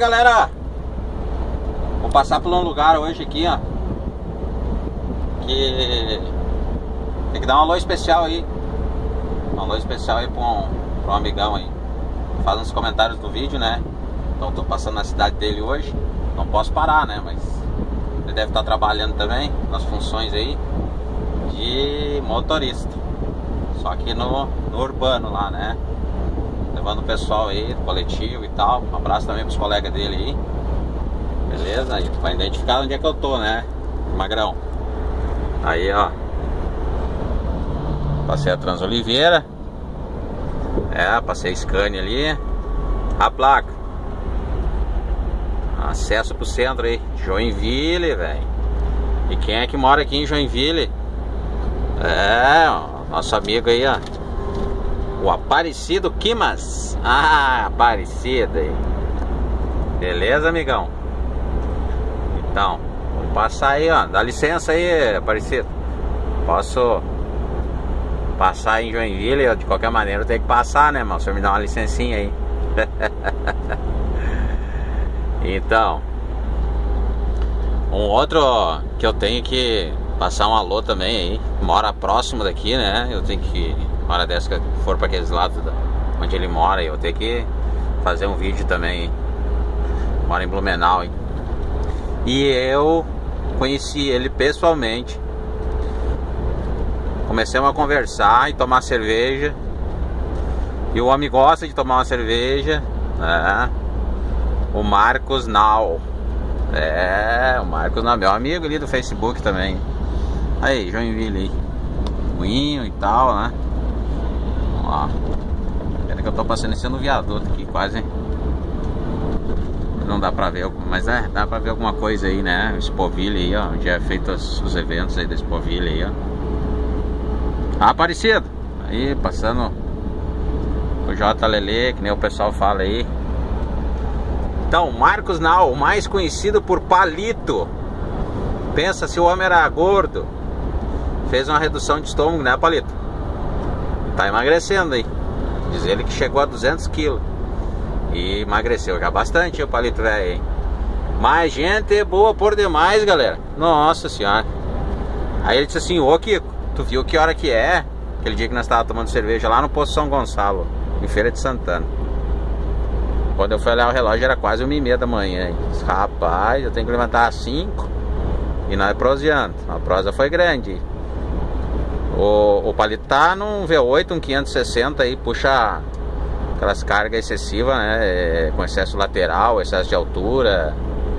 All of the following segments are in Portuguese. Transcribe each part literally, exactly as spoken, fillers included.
galera, vou passar por um lugar hoje aqui, ó, que tem que dar um alô especial aí. Um alô especial aí pra um, pra um amigão aí. Faz nos comentários do vídeo, né? Então tô passando na cidade dele hoje. Não posso parar, né? Mas ele deve estar trabalhando também nas funções aí de motorista. Só que no, no urbano lá, né? Levando o pessoal aí, do coletivo e tal. Um abraço também pros colegas dele aí. Beleza? Aí vai identificar onde é que eu tô, né? Magrão. Aí, ó. Passei a Transoliveira. É, passei Scania ali. A placa. Acesso pro centro aí. Joinville, velho. E quem é que mora aqui em Joinville? É, ó, nosso amigo aí, ó. O Aparecido Quimas. Ah, Aparecido aí. Beleza, amigão? Então, vamos passar aí, ó. Dá licença aí, Aparecido. Posso passar em Joinville? De qualquer maneira eu tenho que passar, né, mano? O senhor me dá uma licencinha aí. Então, um outro que eu tenho que passar um alô também aí. Mora próximo daqui, né? Eu tenho que, uma hora dessa que for para aqueles lados da, onde ele mora, eu tenho que fazer um vídeo também hein? Mora em Blumenau, hein? E eu conheci ele pessoalmente. Comecemos a conversar e tomar cerveja. E o homem gosta de tomar uma cerveja, né? O Marcos Nau. É, o Marcos Nau, meu amigo ali do Facebook também. Aí, Joinville aí. Moinho e tal, né? Ó. Pena que eu tô passando esse no viaduto aqui, quase, hein? Não dá pra ver, mas é, dá pra ver alguma coisa aí, né? Expoville aí, ó. Onde é feito os, os eventos aí da Expoville aí, ó. Ah, Aparecido. Aí, passando o J Lele, que nem o pessoal fala aí. Então, Marcos Nau, mais conhecido por Palito. Pensa se o homem era gordo. Fez uma redução de estômago, né, Palito? Tá emagrecendo aí. Diz ele que chegou a duzentos quilos. E emagreceu já bastante o Palito velho aí. Mas gente boa por demais, galera. Nossa senhora. Aí ele disse assim, ô Kiko, tu viu que hora que é? Aquele dia que nós tava tomando cerveja lá no Poço São Gonçalo, em Feira de Santana. Quando eu fui olhar o relógio era quase uma e meia da manhã. Hein? Disse, rapaz, eu tenho que levantar às cinco. E nós proseando. A prosa foi grande. O, o Palito tá num V oito, um quinhentos e sessenta aí, puxa aquelas cargas excessivas, né? É, com excesso lateral, excesso de altura.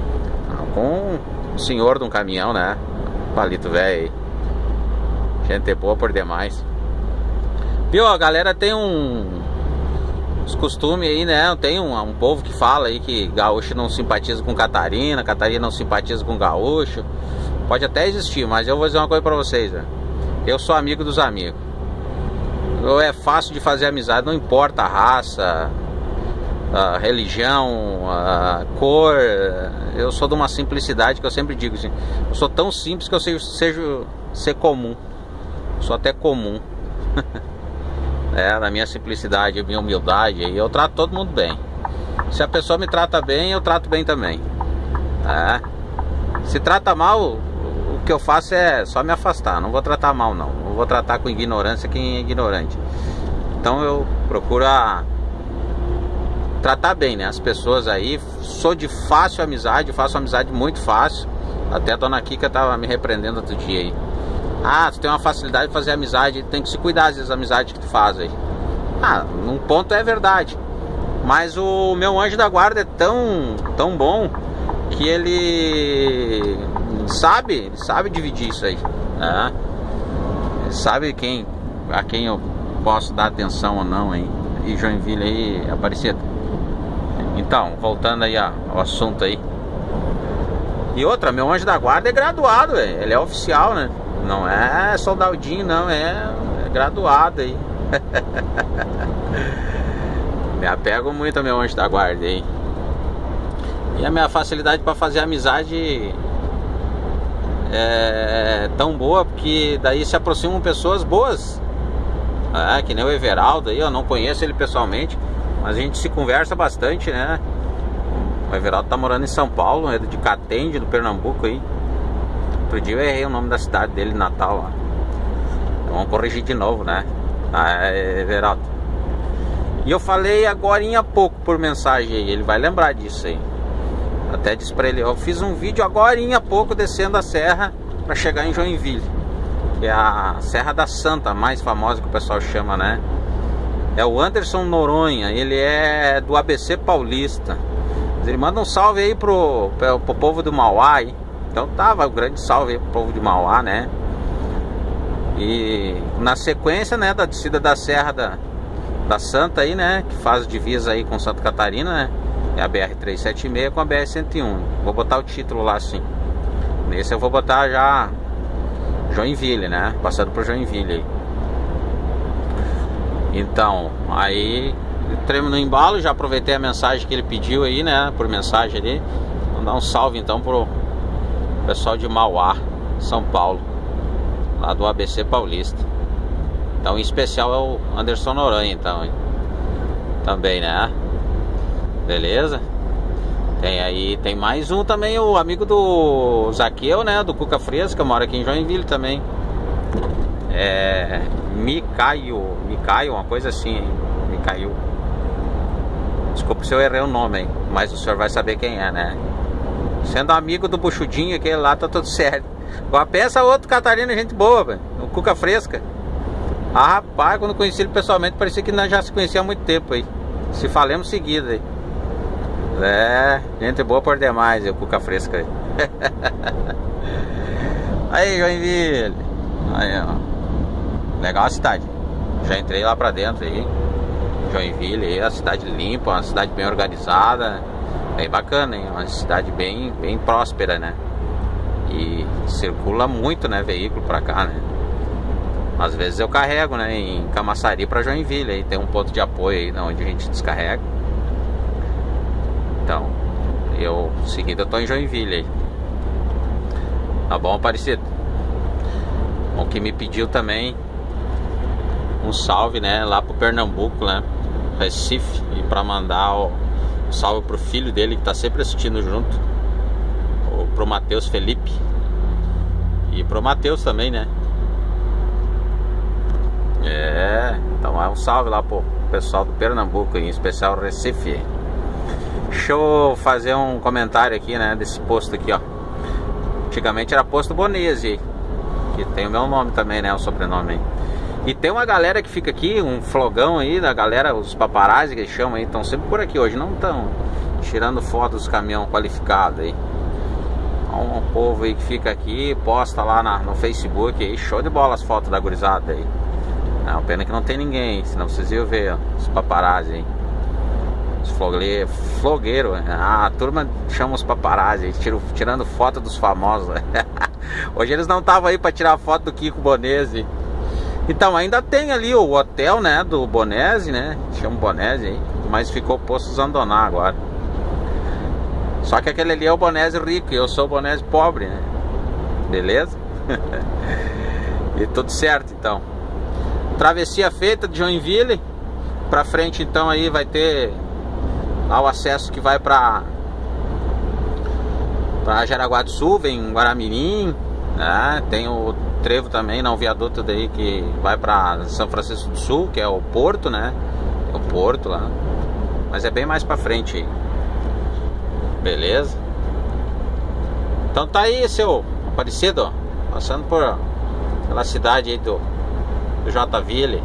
Com o senhor de um caminhão, né? Palito velho aí. Gente boa por demais. Viu, a galera tem um os costumes aí, né? Tem um, um povo que fala aí que gaúcho não simpatiza com Catarina, Catarina não simpatiza com gaúcho. Pode até existir, mas eu vou dizer uma coisa pra vocês, velho. Eu sou amigo dos amigos. Eu, é fácil de fazer amizade, não importa a raça, a religião, a cor. Eu sou de uma simplicidade que eu sempre digo assim. Eu sou tão simples que eu seja, seja ser comum. Sou até comum. É, na minha simplicidade, minha humildade, eu trato todo mundo bem. Se a pessoa me trata bem, eu trato bem também. É. Se trata mal, o que eu faço é só me afastar. Não vou tratar mal, não. Não vou tratar com ignorância quem é ignorante. Então eu procuro a... tratar bem, né? As pessoas aí. Sou de fácil amizade, faço amizade muito fácil. Até a dona Kika tava me repreendendo outro dia aí. Ah, tu tem uma facilidade de fazer amizade, tem que se cuidar às vezes das amizades que tu faz aí. Ah, num ponto é verdade. Mas o meu anjo da guarda é tão, tão bom que ele sabe, ele sabe dividir isso aí, né? Ele sabe quem, a quem eu posso dar atenção ou não, hein? E Joinville aí, Aparecido. Então, voltando aí ó, ao assunto aí. E outra, meu anjo da guarda é graduado, véio. Ele é oficial, né? Não é soldadinho, não, é, é graduado aí. Me apego muito ao meu anjo da guarda aí. E a minha facilidade para fazer amizade é tão boa, porque daí se aproximam pessoas boas. É, que nem o Everaldo aí, eu não conheço ele pessoalmente, mas a gente se conversa bastante, né? O Everaldo tá morando em São Paulo, é de Catende, do Pernambuco aí. Outro dia eu errei o nome da cidade dele, Natal lá. Então, vamos corrigir de novo, né? Ah, é, Everaldo. E eu falei agorinha há pouco por mensagem aí, ele vai lembrar disso aí. Até disse pra ele, eu fiz um vídeo agorinha há pouco descendo a serra pra chegar em Joinville, que é a Serra da Santa, a mais famosa que o pessoal chama, né? É o Anderson Noronha, ele é do A B C Paulista. Ele manda um salve aí pro, pro, pro povo do Mauá aí. Então tava, um grande salve aí pro povo de Mauá, né? E na sequência, né, da descida da Serra da, da Santa aí, né, que faz divisa aí com Santa Catarina, né? É a B R trezentos e setenta e seis com a B R cento e um. Vou botar o título lá assim. Nesse eu vou botar já Joinville, né? Passando por Joinville aí. Então, aí tremo no embalo, já aproveitei a mensagem que ele pediu aí, né? Por mensagem ali. Vou dar um salve então pro pessoal de Mauá, São Paulo, lá do A B C Paulista. Então, em especial é o Anderson Noronha, então, hein? Também, né? Beleza? Tem aí, tem mais um também, o amigo do Zaqueu, né? Do Cuca Fresca, mora aqui em Joinville também. É... Micaio, Micaio, uma coisa assim, hein? Micaio. Desculpa se eu errei o nome, hein? Mas o senhor vai saber quem é, né? Sendo amigo do Buchudinho, aquele lá, tá tudo certo. Agora pensa outro Catarina, gente boa, velho. O Cuca Fresca. Ah, rapaz, quando conheci ele pessoalmente, parecia que nós já se conhecia há muito tempo aí. Se falamos seguido aí. É, gente boa por demais, o Cuca Fresca aí. Aí, Joinville. Aí, ó. Legal a cidade. Já entrei lá pra dentro aí. Joinville aí, a cidade limpa, uma cidade bem organizada. Bem bacana, hein? Uma cidade bem, bem próspera, né? E circula muito, né? Veículo pra cá, né? Às vezes eu carrego, né? Em Camaçari pra Joinville. Aí tem um ponto de apoio aí, onde a gente descarrega. Então, eu, em seguida eu tô em Joinville aí. Tá bom, Aparecido? O que me pediu também um salve, né, lá pro Pernambuco, né, Recife, e pra mandar o um salve pro filho dele que tá sempre assistindo junto, ou pro Matheus Felipe, e pro Matheus também, né. É, então é um salve lá pro pessoal do Pernambuco, em especial Recife. Deixa eu fazer um comentário aqui, né, desse posto aqui, ó. Antigamente era posto Bonese, que tem o meu nome também, né, o sobrenome aí. E tem uma galera que fica aqui, um flogão aí da galera, os paparazzi que eles chamam aí, estão sempre por aqui hoje, não estão tirando foto dos caminhões qualificados aí. Um, um povo aí que fica aqui, posta lá na, no Facebook aí, show de bola as fotos da gurizada aí. Não, pena que não tem ninguém, senão vocês iam ver, ó, os paparazzi aí. Os flogueiros, flogueiro, ah, a turma chama os paparazzi, tiro, tirando foto dos famosos. Hoje eles não estavam aí para tirar foto do Kiko Bonese. Então ainda tem ali o hotel, né, do Bonese, né, chama Bonese aí, mas ficou posto Zandoná agora. Só que aquele ali é o Bonese rico e eu sou o Bonese pobre, né, beleza? E tudo certo então. Travessia feita de Joinville pra frente, então aí vai ter lá o acesso que vai pra pra Jaraguá do Sul, vem Guaramirim, né? Tem o trevo também, não, o viaduto daí que vai pra São Francisco do Sul, que é o Porto, né? É o Porto lá, mas é bem mais pra frente aí. Beleza? Então tá aí, seu Aparecido, ó, passando por pela cidade aí do, do Joinville.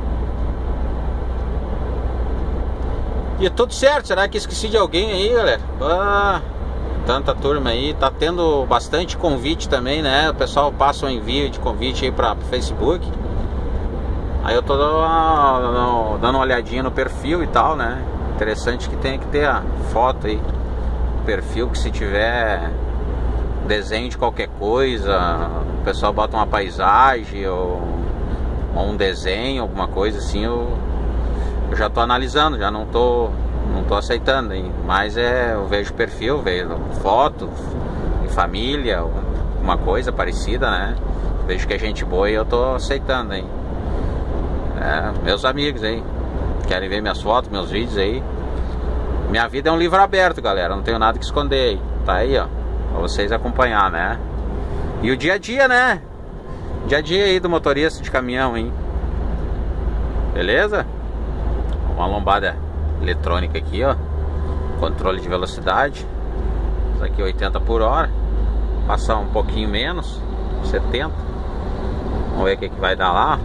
E tudo certo, será que esqueci de alguém aí, galera? Ah, tanta turma aí, tá tendo bastante convite também, né? O pessoal passa um envio de convite aí pra, pro Facebook. Aí eu tô dando, dando uma olhadinha no perfil e tal, né? Interessante que tem que ter a foto aí, perfil, que se tiver desenho de qualquer coisa, o pessoal bota uma paisagem ou, ou um desenho, alguma coisa assim, eu Eu já tô analisando, já não tô, não tô aceitando, hein? Mas é, eu vejo perfil, vejo foto de família, uma coisa parecida, né? Vejo que é gente boa e eu tô aceitando, hein? É, meus amigos aí, querem ver minhas fotos, meus vídeos aí, Minha vida é um livro aberto, galera. Não tenho nada que esconder aí. Tá aí, ó, pra vocês acompanhar, né? E o dia a dia, né? Dia a dia aí do motorista de caminhão, hein? Beleza? Uma lombada eletrônica aqui, ó. Controle de velocidade. Isso aqui oitenta por hora. Passar um pouquinho menos, setenta. Vamos ver o que, que vai dar lá.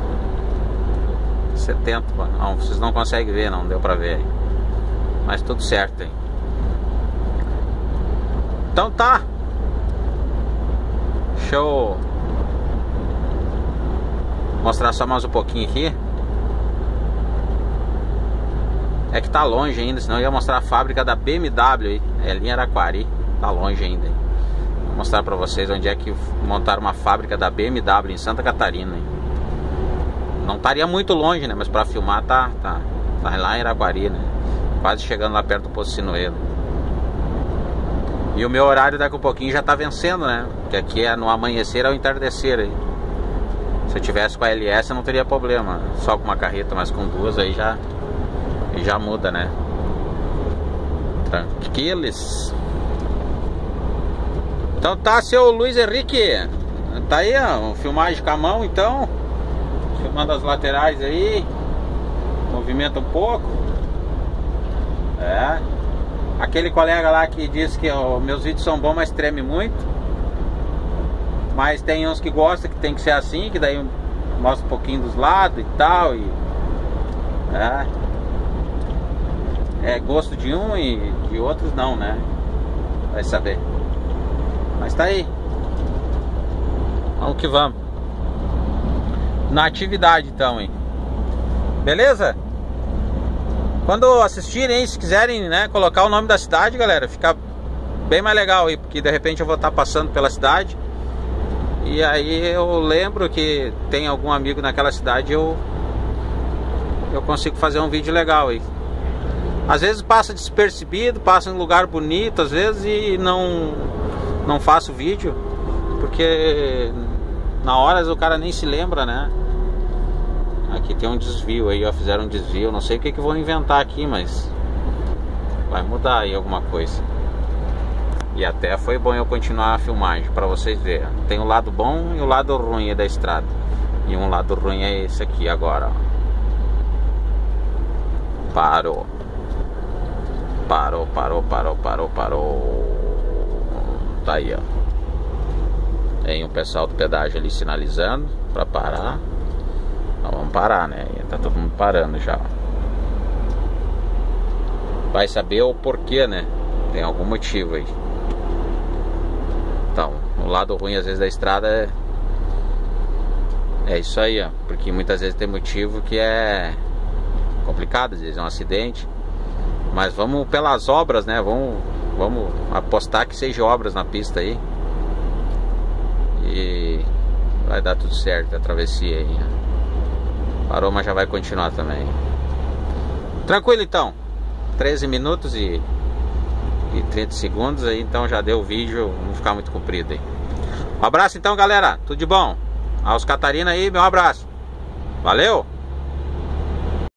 setenta, não, vocês não conseguem ver, não deu pra ver aí. Mas tudo certo aí. Então tá. Deixa eu mostrar só mais um pouquinho aqui. É que tá longe ainda, senão eu ia mostrar a fábrica da B M W aí. É ali em Araquari. Tá longe ainda. Vou mostrar pra vocês onde é que montaram uma fábrica da B M W em Santa Catarina. Hein? Não estaria muito longe, né? Mas pra filmar tá, tá, tá lá em Araquari, né? Quase chegando lá perto do Poço Sinuelo. E o meu horário daqui a pouquinho já tá vencendo, né? Porque aqui é no amanhecer ao entardecer aí. Se eu tivesse com a L S eu não teria problema. Só com uma carreta, mas com duas aí já, já muda, né? Tranquilos. Então tá, seu Luiz Henrique. Tá aí, ó, filmagem com a mão, então. Filmando as laterais aí. Movimenta um pouco. É. Aquele colega lá que disse que ó, meus vídeos são bons, mas treme muito. Mas tem uns que gostam que tem que ser assim, que daí mostra um pouquinho dos lados e tal. E, é. É gosto de um e de outros não, né? Vai saber. Mas tá aí. Vamos que vamos. Na atividade então, hein? Beleza? Quando assistirem, se quiserem, né, colocar o nome da cidade, galera, fica bem mais legal aí, porque de repente eu vou estar passando pela cidade e aí eu lembro que tem algum amigo naquela cidade, eu eu consigo fazer um vídeo legal aí. Às vezes passa despercebido, passa em um lugar bonito, às vezes, e não não faço vídeo, porque na hora o cara nem se lembra, né? Aqui tem um desvio aí, ó, fizeram um desvio. Não sei o que que vão inventar aqui, mas vai mudar aí alguma coisa. E até foi bom eu continuar a filmagem pra vocês verem. Tem o lado bom e o lado ruim da estrada. E um lado ruim é esse aqui agora, ó. Parou. Parou, parou, parou, parou, parou. Tá aí, ó. Tem o pessoal do pedágio ali sinalizando pra parar. Então vamos parar, né? Tá todo mundo parando já. Vai saber o porquê, né? Tem algum motivo aí. Então, o lado ruim às vezes da estrada é É isso aí, ó. Porque muitas vezes tem motivo que é complicado, às vezes é um acidente. Mas vamos pelas obras, né? Vamos, vamos apostar que seja obras na pista aí. E vai dar tudo certo a travessia aí, ó. Parou, mas já vai continuar também. Tranquilo então. treze minutos e, e trinta segundos aí, então já deu o vídeo, não ficar muito comprido aí. Um abraço então, galera. Tudo de bom. Aos Catarina aí, meu abraço. Valeu!